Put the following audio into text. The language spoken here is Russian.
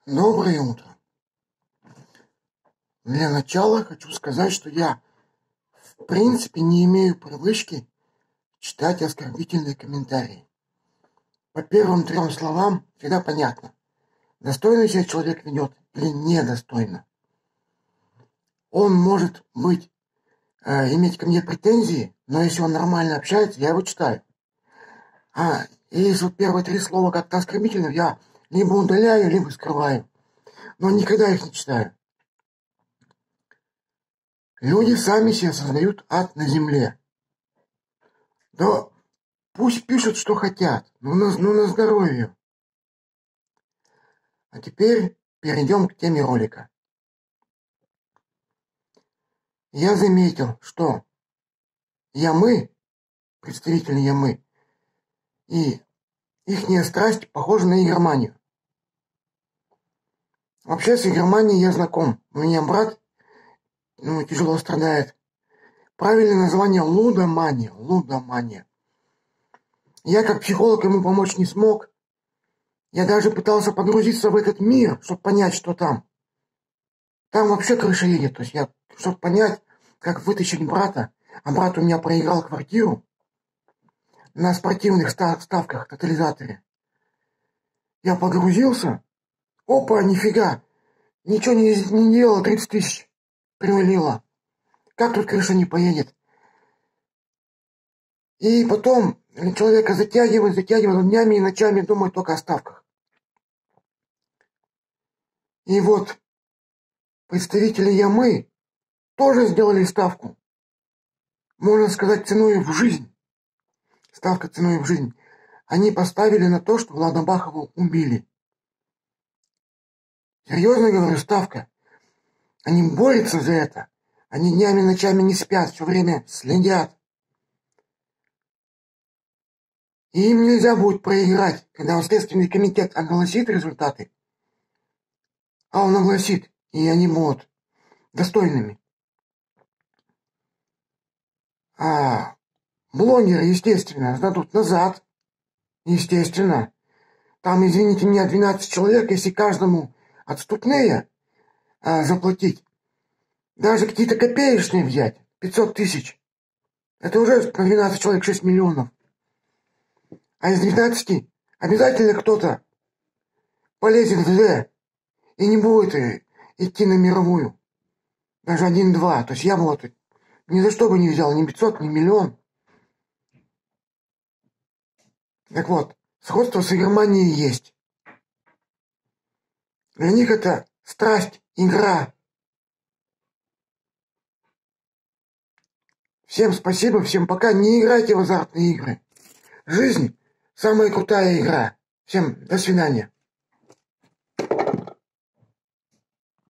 Доброе утро. Для начала хочу сказать, что я в принципе не имею привычки читать оскорбительные комментарии. По первым 3 словам всегда понятно, достойно себя человек ведет или недостойно. Он может иметь ко мне претензии, но если он нормально общается, я его читаю. И если первые 3 слова как-то оскорбительно, я либо удаляю, либо скрываю. Но никогда их не читаю. Люди сами себе создают ад на земле. Да пусть пишут, что хотят, но на здоровье. А теперь перейдем к теме ролика. Я заметил, что представители ямы, и ихняя страсть похожа на игроманию. Вообще с игроманией я знаком. У меня брат тяжело страдает. Правильное название лудомания. Лудомания. Я как психолог ему помочь не смог. Я даже пытался погрузиться в этот мир, чтобы понять, что там. Там вообще крыша едет. То есть чтобы понять, как вытащить брата. А брат у меня проиграл квартиру на спортивных ставках, тотализаторе. Я погрузился. Опа, нифига. Ничего не делал, 30 тысяч привалило. Как тут крыша не поедет? И потом человека затягивает, он днями и ночами думает только о ставках. И вот представители ямы тоже сделали ставку. Можно сказать, ценой в жизнь. Ставка ценой в жизнь. Они поставили на то, что Влада Бахова убили. Серьезно говорю, ставка. Они борются за это. Они днями и ночами не спят, все время следят. И им нельзя будет проиграть, когда Следственный комитет огласит результаты. А он огласит, и они будут достойными. А блогеры, естественно, сдадут назад. Естественно. Там, извините меня, 12 человек, если каждому отступные заплатить, даже какие-то копеечные взять, 500 тысяч, это уже на 12 человек 6 миллионов. А из 12 обязательно кто-то полезет в З и не будет идти на мировую. Даже 1-2. То есть я бы вот ни за что бы не взял ни 500, ни миллион. Так вот, сходство с игроманией есть. Для них это страсть, игра. Всем спасибо, всем пока. Не играйте в азартные игры. Жизнь – самая крутая игра. Всем до свидания.